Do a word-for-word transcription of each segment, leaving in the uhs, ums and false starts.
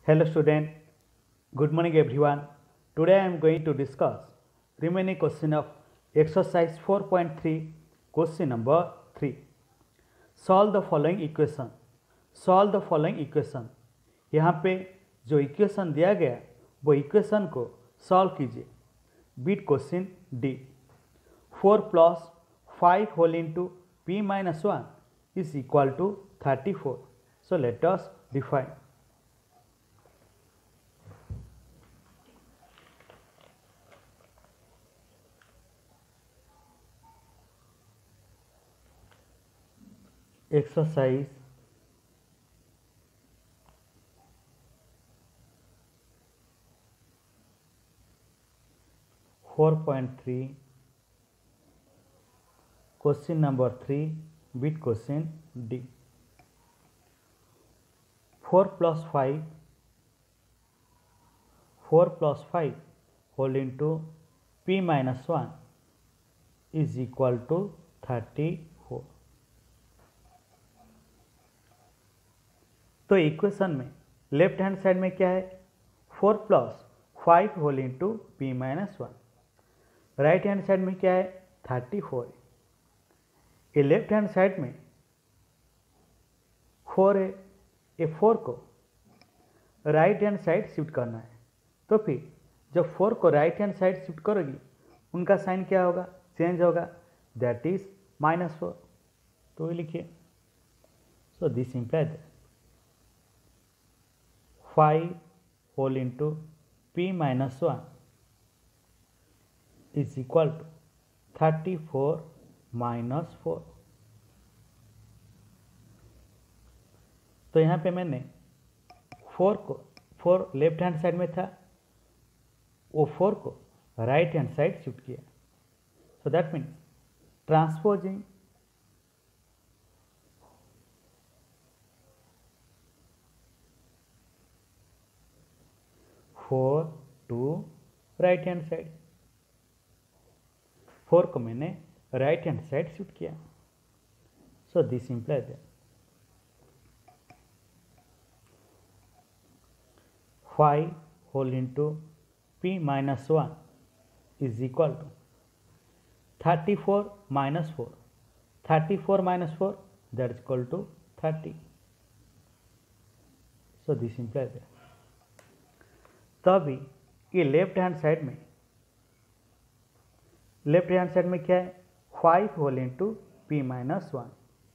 Hello student, good morning everyone. Today I am going to discuss remaining question of exercise four point three, question number three. Solve the following equation. Solve the following equation. यहाँ पे जो equation दिया गया वो equation को solve कीजिए. बीट question D. Four plus five whole into p minus one is equal to thirty four. So let us define. Exercise four point three, question number three, bit question D. four plus five, four plus five whole into p minus one is equal to thirty-four. तो equation में left hand side में क्या है? Four plus five whole into p minus one. Right hand side में क्या है? Thirty four. ये left hand side में फोर है, ये फोर को राइट हैंड साइड शिफ्ट करना है. तो फिर जब फोर को राइट हैंड साइड शिफ्ट करोगी उनका साइन क्या होगा? चेंज होगा, दैट इज माइनस फोर. तो ये लिखिए. So this implies that five whole into p minus one is equal to thirty four minus four. तो यहाँ पे मैंने फोर को, फोर लेफ्ट हैंड साइड में था, वो फोर को राइट हैंड साइड शिफ्ट किया. So that means transposing four to right hand side. Four को मैंने राइट हैंड साइड शिफ्ट किया. So this implies that five whole into p minus one is equal to thirty four minus four. Thirty four minus four that is equal to thirty. So this implies that तभी ये left hand side में, left hand side में क्या है? Five whole into p minus one.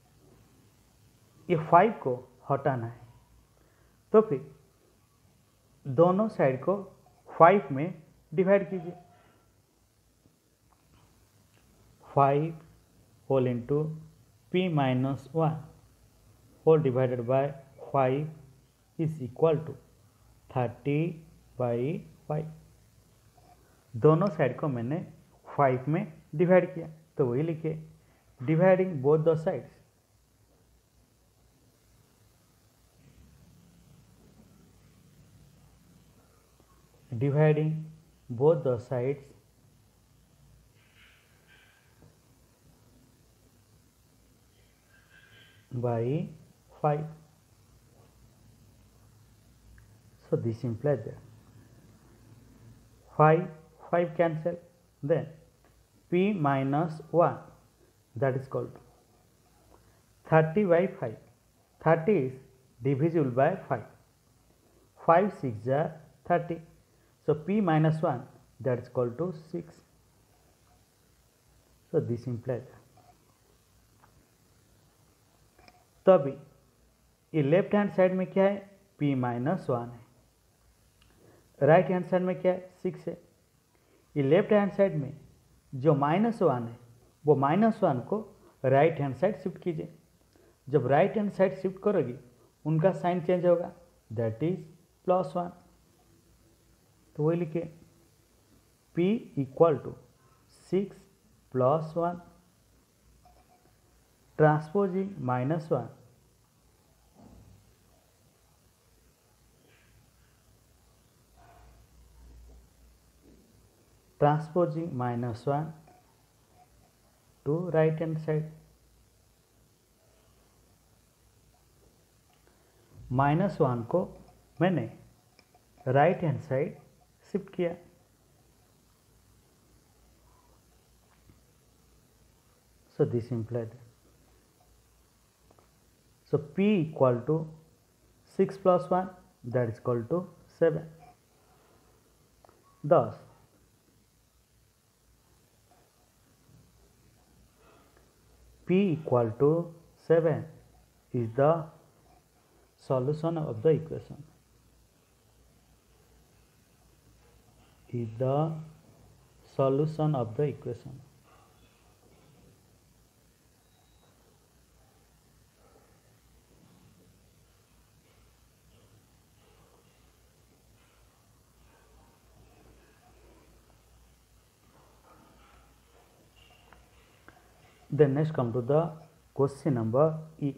ये five को हटाना है. तो फिर दोनों साइड को फाइव में डिवाइड कीजिए. Five whole into p minus one whole divided by five is equal to thirty by five. दोनों साइड को मैंने फाइव में डिवाइड किया. तो वही लिखे, dividing both the sides. Dividing both the sides by five. So this implies that five, five cancel, then p minus one that is called thirty by five. thirty is divisible by five. five six are thirty. So p minus one that is called to six. So this implies that. तभी ये left hand side में क्या है? p minus one है. Right hand side में क्या है? Six है. ये लेफ्ट हैंड साइड में जो माइनस वन है वो माइनस वन को राइट हैंड साइड शिफ्ट कीजिए. जब राइट हैंड साइड शिफ्ट करोगी उनका साइन चेंज होगा, दैट इज प्लस वन. तो वही लिखिए, p equal to six plus one. Transposing minus one transposing minus one to right hand side. Minus one को मैंने राइट हैंड साइड शिफ्ट किया। So this implied. So P equal to six plus one, that is equal to seven. Thus P equal to seven is the solution of the equation. Is the solution of the equation. Then next come to the question number E.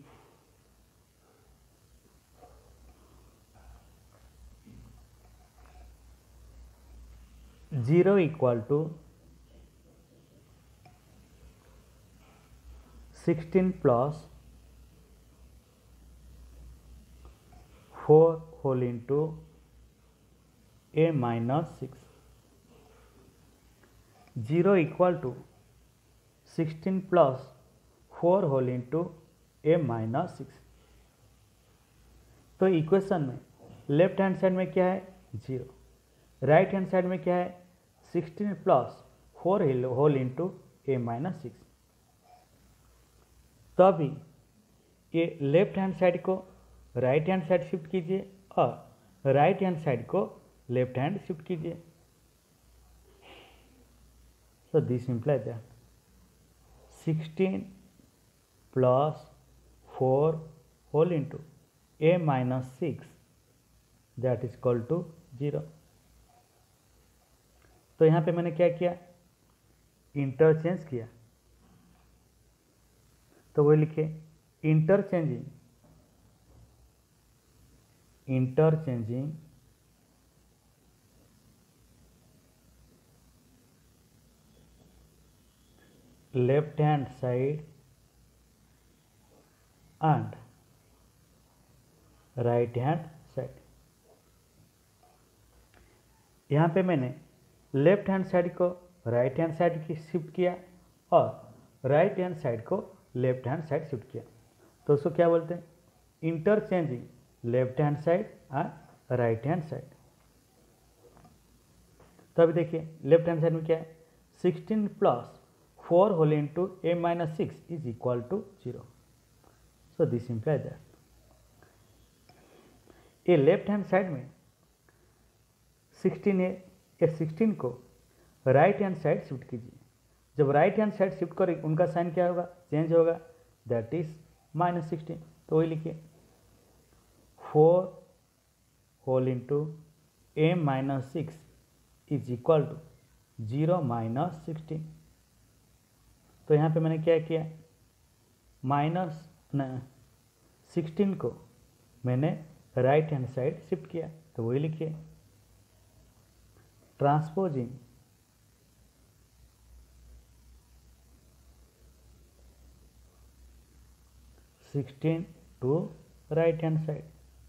zero equal to sixteen plus four whole into a minus six. zero equal to sixteen plus four whole into a minus six. तो equation में left hand side में क्या है zero, right hand side में क्या है sixteen plus four whole into a minus six. तभी ये लेफ्ट हैंड साइड को राइट हैंड साइड शिफ्ट कीजिए और राइट हैंड साइड को लेफ्ट हैंड शिफ्ट कीजिए। So this imply that sixteen plus four whole into a minus six that is equal to zero. तो यहाँ पे मैंने क्या किया इंटरचेंज किया, तो वो लिखे interchanging interchanging left hand side and right hand side. यहाँ पे मैंने लेफ्ट हैंड साइड को राइट हैंड साइड की शिफ्ट किया और राइट हैंड साइड को लेफ्ट हैंड साइड शिफ्ट किया, तो उसको क्या बोलते हैं interchanging left hand side and right hand side. तो अभी देखिए लेफ्ट हैंड साइड में क्या है sixteen plus four whole into a minus six is equal to zero. So this imply that ये लेफ्ट हैंड साइड में सिक्सटीन है, ये सिक्सटीन को राइट हैंड साइड शिफ्ट कीजिए। जब राइट हैंड साइड शिफ्ट करें उनका साइन क्या होगा चेंज होगा, दैट इज माइनस सिक्सटीन। तो वही लिखिए four whole into a minus six is equal to zero minus sixteen. तो यहाँ पे मैंने क्या किया माइनस न सिक्सटीन को मैंने राइट हैंड साइड शिफ्ट किया, तो वही लिखिए transposing sixteen to right hand side.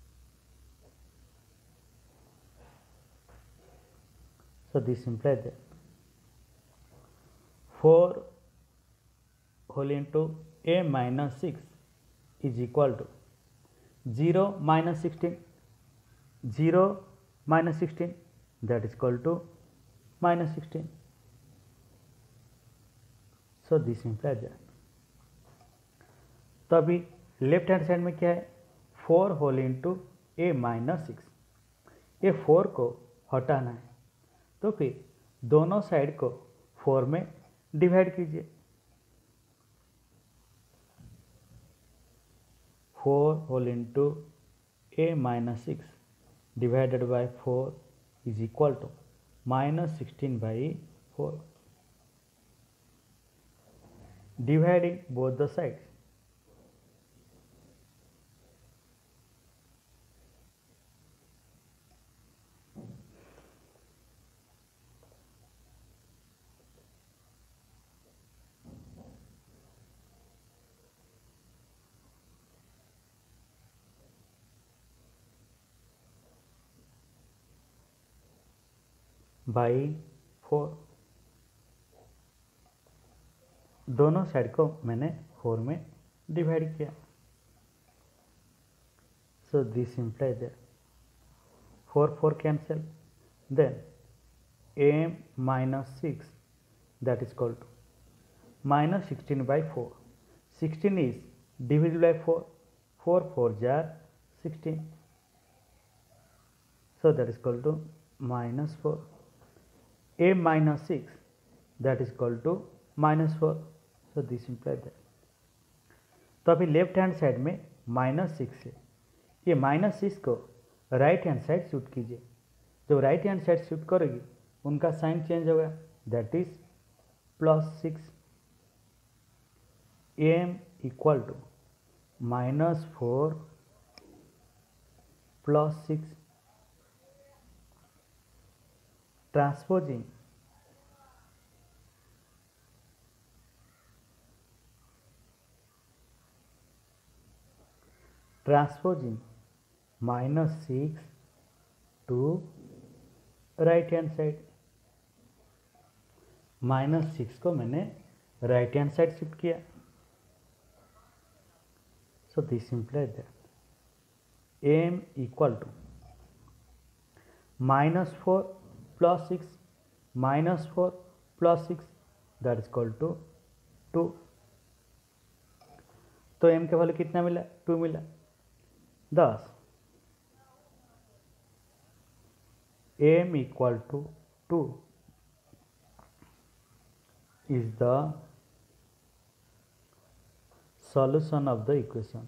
So this implies that four whole into a minus six is equal to zero minus sixteen, zero minus sixteen that is equal to minus sixteen. So this implies that तभी left hand side में क्या है four whole into a minus six, ये four को हटाना है तो फिर दोनों साइड को फोर में डिवाइड कीजिए। Four whole into a minus six divided by four is equal to minus sixteen by four. Dividing both the sides, by four, दोनों साइड को मैंने फोर में डिवाइड किया। So this implies that four four cancel, then m minus six, that is called to minus sixteen by four. sixteen is divisible by four, four four jar sixteen, so that is equal to minus four. m minus six, that is equal to minus four, so this implies that. तो अभी left hand side में minus six है, ये minus six को right hand side shift कीजिए। जब right hand side shift करोगी उनका साइन चेंज होगा, that is plus six. M equal to minus four plus six, transposing transposing minus six to right hand side, minus six को मैंने right hand side shift किया। So this implies that m equal to minus four plus six, minus four plus six, that is equal to two. तो m के value कितना मिला? To मिला। दस m equal to two is the solution of the equation.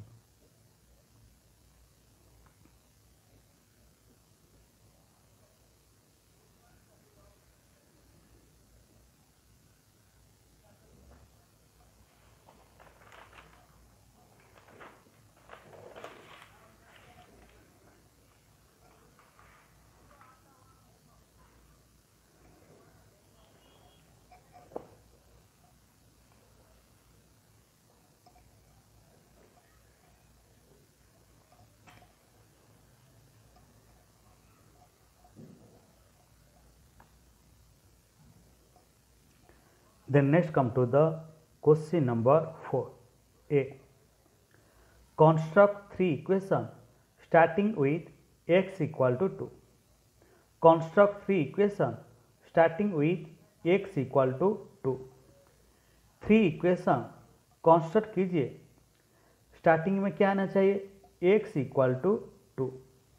Then next come to the question number four. A. Construct three equation starting with x equal to two. Construct three equation starting with x equal to two. Three equation construct कीजिए, starting में क्या आना चाहिए? x equal to two.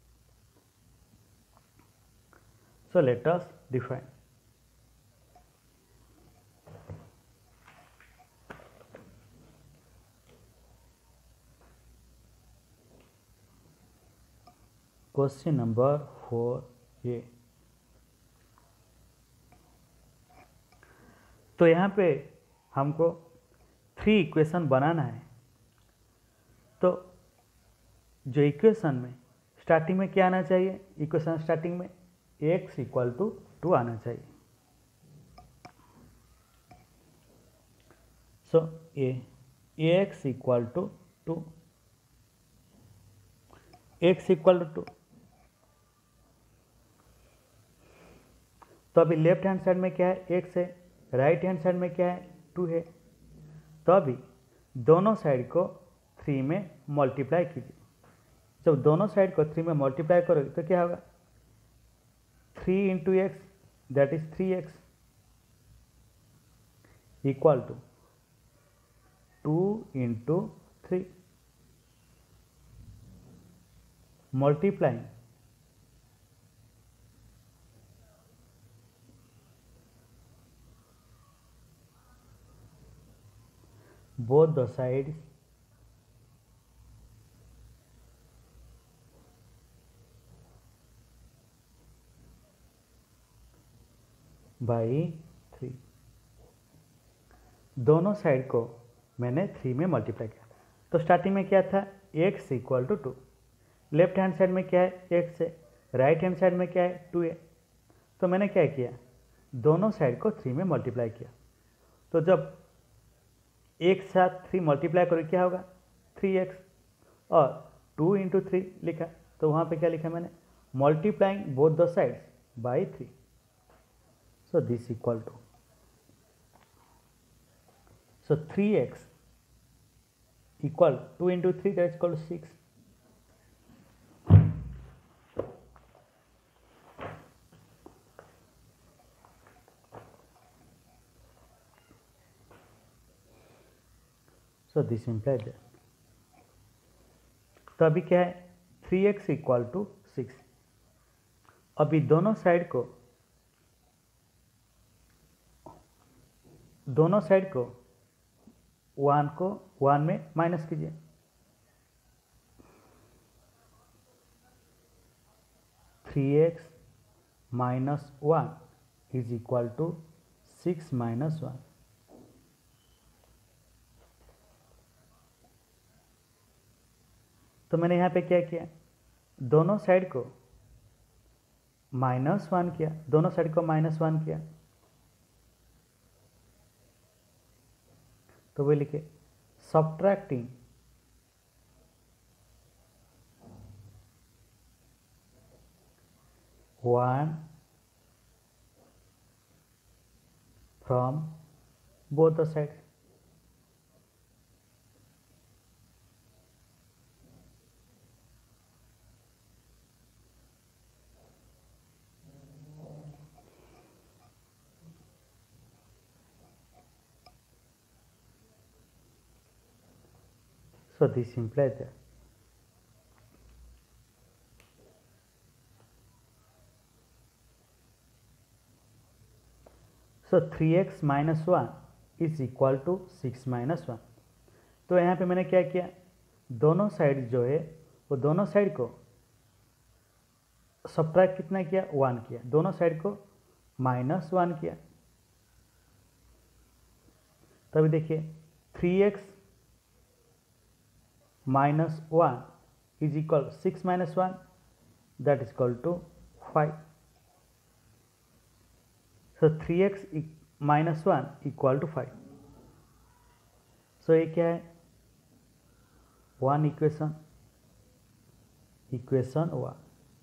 So let us define. Question number four ये, तो यहाँ पे हमको थ्री इक्वेशन बनाना है। तो जो इक्वेशन में स्टार्टिंग में क्या आना चाहिए? इक्वेशन स्टार्टिंग में x इक्वल टू टू आना चाहिए। So a x equal to two, x equal to two. तो अभी लेफ्ट हैंड साइड में क्या है? x है, राइट हैंड साइड में क्या है? टू है। तो अभी दोनों साइड को थ्री में मल्टीप्लाई कीजिए। जब दोनों साइड को थ्री में मल्टीप्लाई करोगे तो क्या होगा? Three into x, that is three x equal to two into three, multiplying both the sides by three. दोनों साइड को मैंने थ्री में मल्टीप्लाई किया। तो स्टार्टिंग में क्या था? x equal to two. Left hand side में क्या है? x है, राइट हैंड साइड में क्या है? टू है। तो मैंने क्या किया? दोनों साइड को थ्री में मल्टीप्लाई किया। तो जब एक साथ थ्री मल्टीप्लाई करो क्या होगा? थ्री एक्स, और टू इंटू थ्री लिखा, तो वहाँ पे क्या लिखा मैंने? Multiplying both the sides by three. So this equal to, so three x equal two into three, that is equal to six. So this implies that. तो अभी क्या है, three x equal to six. अभी दोनों side को दोनों side को one को वन में माइनस कीजिए. Three x minus one is equal to six minus one. तो मैंने यहाँ पे क्या किया, दोनों साइड को माइनस वन किया, दोनों साइड को माइनस वन किया. तो वो लिखे subtracting one from both the sides. So this implies that. So three x minus one is equal to six minus one. तो यहाँ पे मैंने क्या किया, दोनों साइड जो है वो दोनों साइड को सब्ट्रैक्ट कितना किया, वन किया, दोनों साइड को माइनस वन किया. तो अभी देखिए three x minus one is equal six minus one, that is equal to five. So three x minus one equal to five. So ये क्या है, वन इक्वेशन, इक्वेशन वन.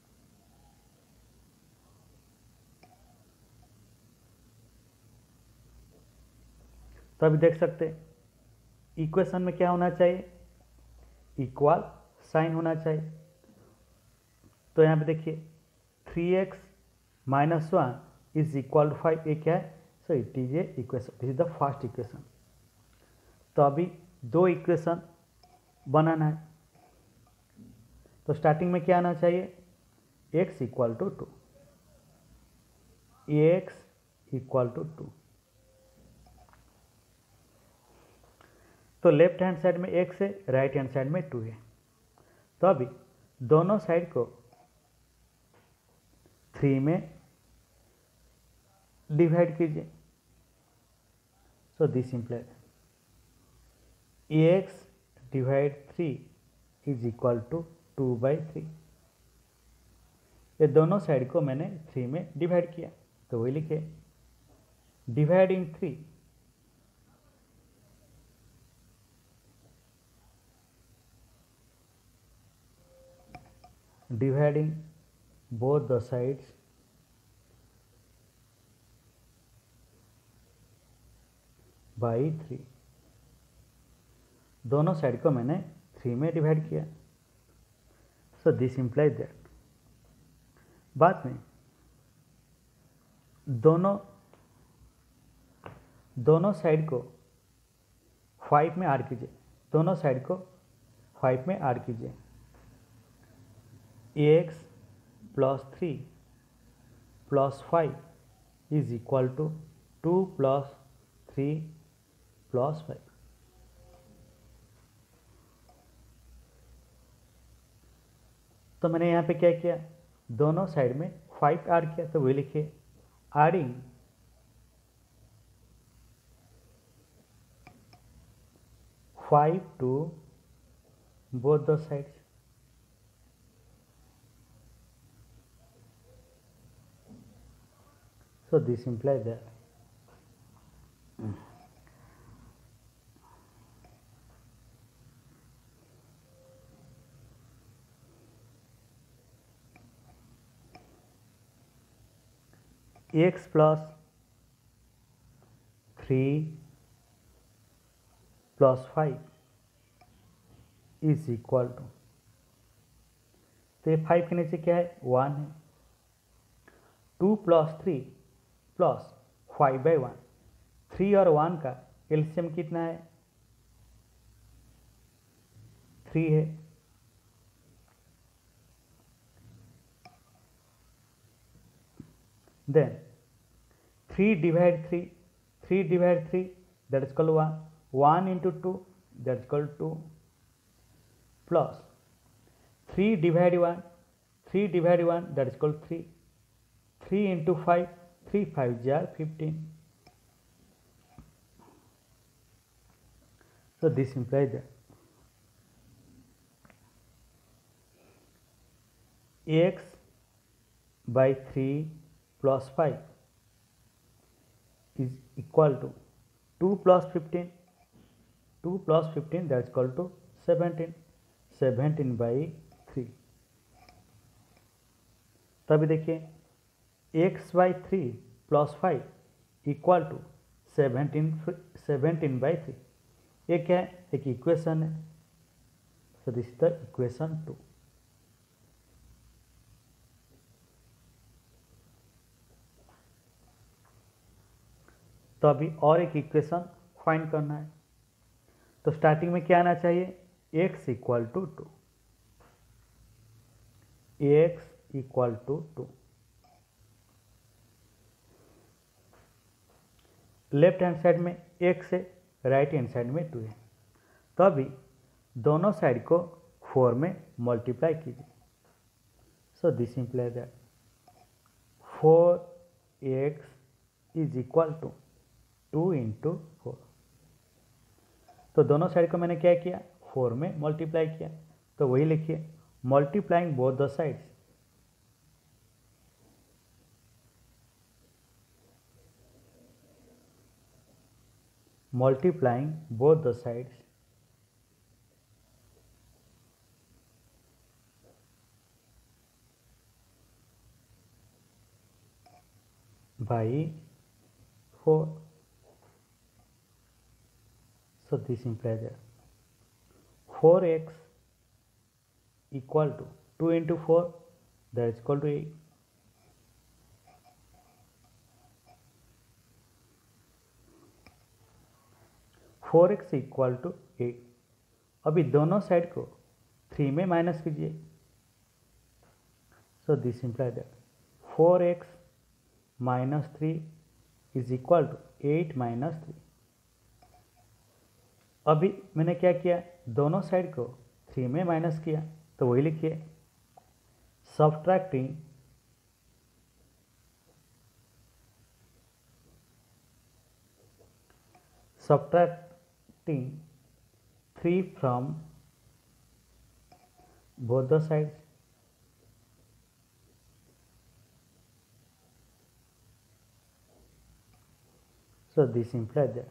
तो अभी देख सकते इक्वेशन में क्या होना चाहिए, इक्वल साइन होना चाहिए. तो यहाँ पे देखिए three x minus one is equal to five, ये क्या है, so it is a equation, this is the first equation. तो अभी दो इक्वेशन बनाना है. तो स्टार्टिंग में क्या आना चाहिए, x equal to two, x equal to two. तो लेफ्ट हैंड साइड में x है, राइट हैंड साइड में टू है. तो अभी दोनों साइड को थ्री में डिवाइड कीजिए. So this implies x divide three is equal to two by three. ये दोनों साइड को मैंने थ्री में डिवाइड किया, तो वही लिखे dividing three dividing both the sides by three. दोनों साइड को मैंने थ्री में डिवाइड किया. So this implies that. बाद में दोनों दोनों साइड को फाइव में ऐड कीजिए, दोनों साइड को फाइव में ऐड कीजिए. X plus three plus five is equal to two plus three plus five. तो मैंने यहाँ पे क्या किया, दोनों साइड में फाइव ऐड किया, तो वही लिखिए adding five to both the sides. So this implies that x plus three plus five is equal to, तो ये फाइव के नीचे क्या है, वन है। Two plus three plus five by one, three और वन का एलसीएम कितना है, थ्री है। Then three divide three, three divide three that is called one, one into two that is called two, plus three divide one, three divide one that is called three, three into five, three five जार fifteen. So this implies that x by three plus five is equal to two plus fifteen, two plus fifteen that is equal to seventeen, seventeen by three। तभी देखिए x by three plus five equal to seventeen, seventeen by three, ये क्या है, एक equation है। So this is the equation two. तो अभी और एक इक्वेशन फाइंड करना है। तो स्टार्टिंग में क्या आना चाहिए, x equal to two, x equal to two. Left hand side में x है, राइट हैंड साइड में टू है। तो अभी दोनों साइड को फोर में मल्टीप्लाई कीजिए। So this imply that four x is equal to two into four. तो दोनों साइड को मैंने क्या किया, फोर में मल्टीप्लाई किया। तो वही लिखिए, multiplying both the sides, multiplying both the sides by four. So this implies that four x equal to two into four, that is equal to eight. Four x equal to eight. अभी दोनों side को three में minus कीजिए। So this imply that four x minus three is equal to eight minus three. अभी मैंने क्या किया, दोनों साइड को थ्री में माइनस किया। तो वही लिखिए, subtracting subtract three from both the sides, so this implies that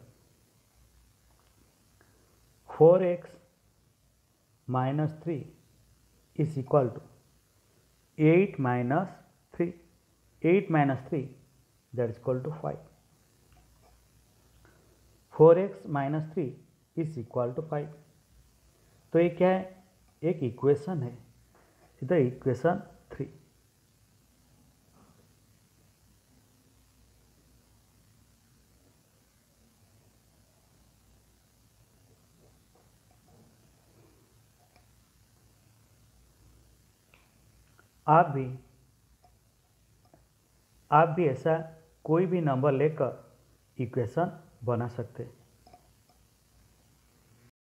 four x minus three is equal to eight minus three, eight minus three that is equal to five, four x minus three is equal to five. तो ये क्या है, एक equation है, इधर equation three. आप भी आप भी ऐसा कोई भी नंबर लेकर इक्वेशन बना सकते हैं।